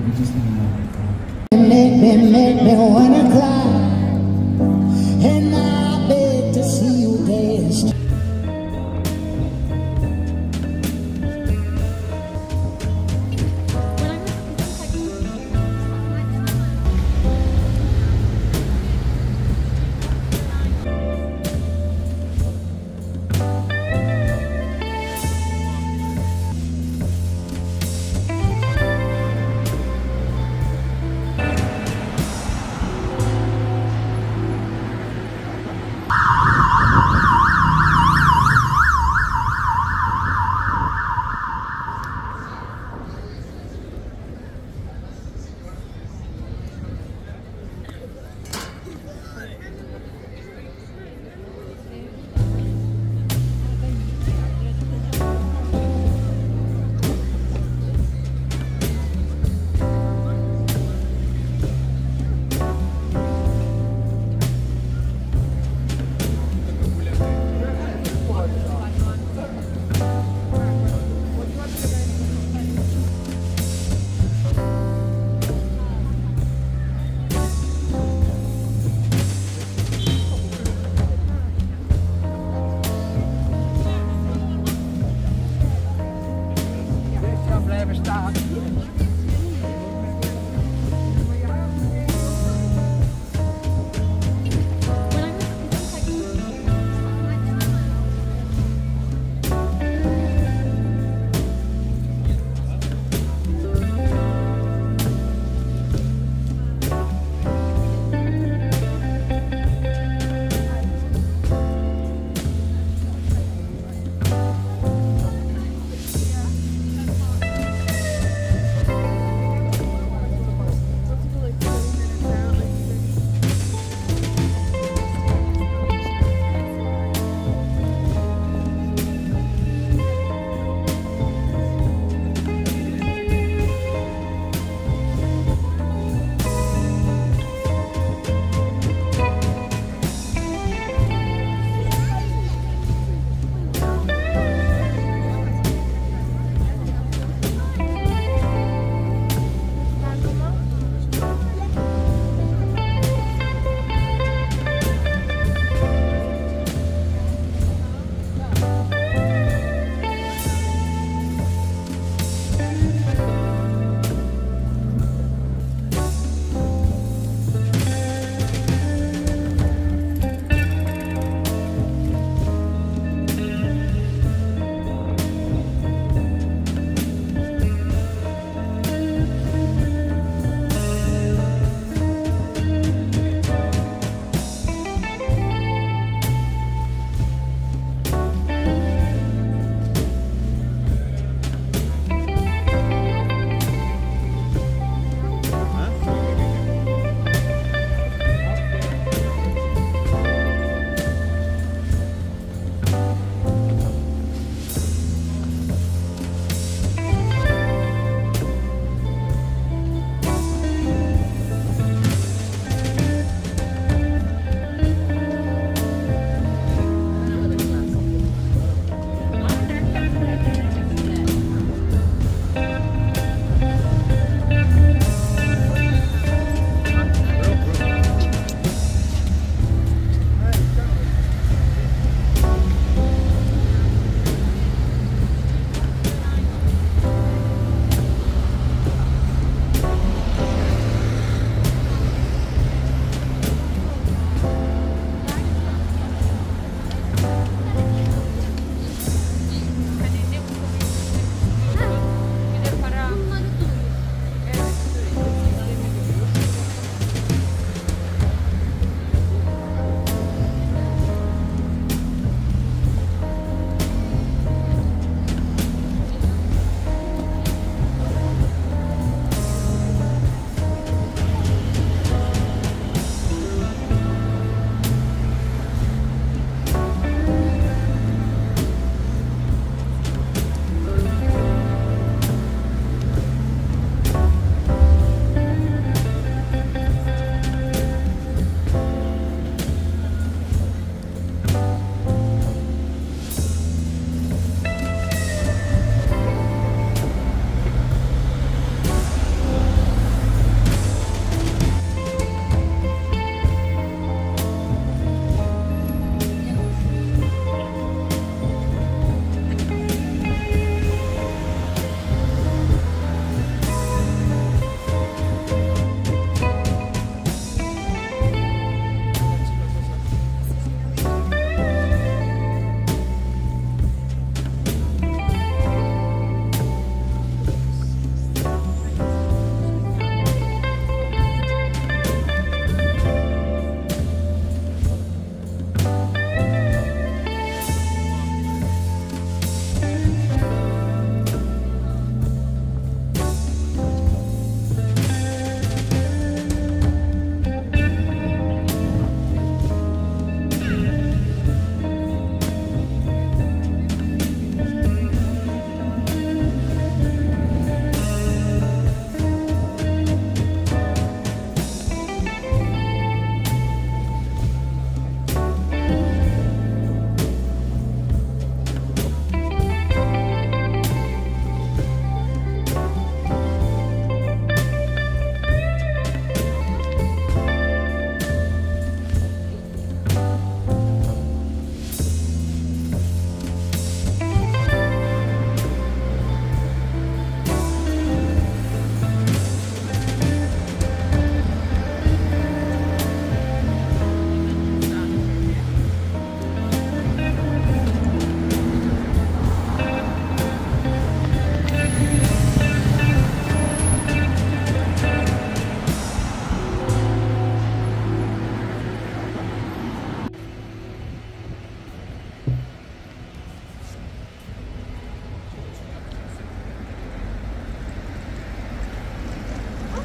Make me wanna cry, and I beg to see you dance.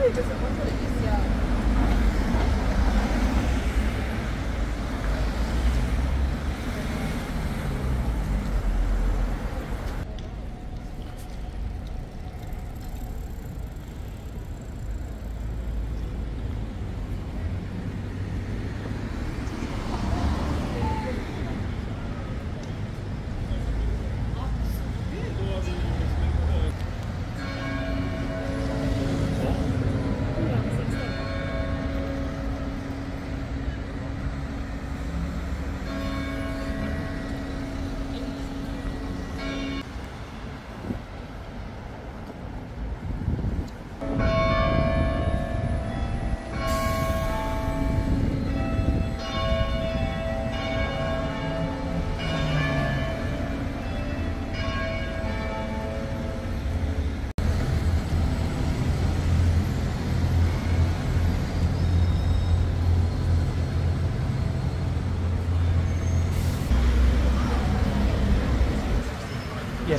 Yes.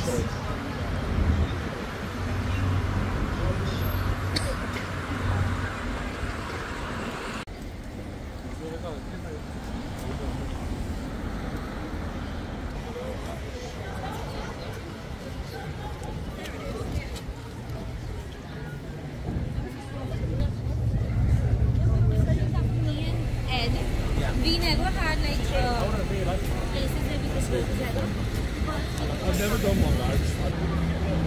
We never had like places where we could go together. I've never done one, guys.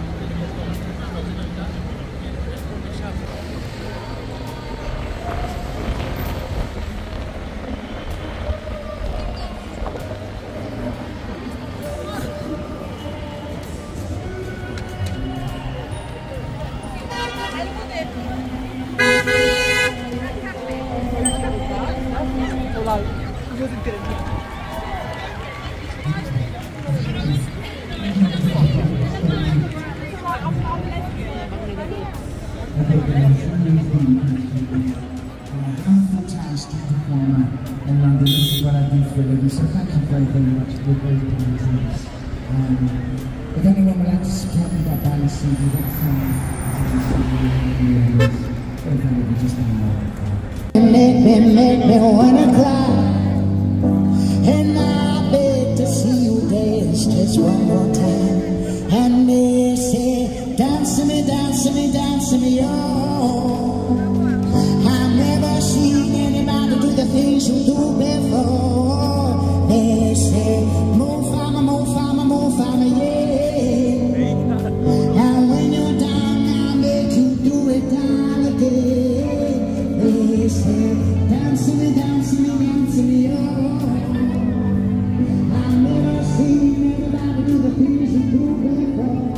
Fantastic performer in London. This is what I do for a living, so thank you very, very much. We're very pleased. If anyone would like to support me by buying a CD, that's Make me wanna cry, and I beg to see you dance just one more time. And they say, dance to me, dance to me, dance to me, oh. I've never seen anybody do the things you do before. They say, move farmer, move farmer, move farmer, yeah. And when you're down, I'll make you do it down again. They say, dance to me, dance to me, dance to me, oh. I've never seen anybody do the things you do before.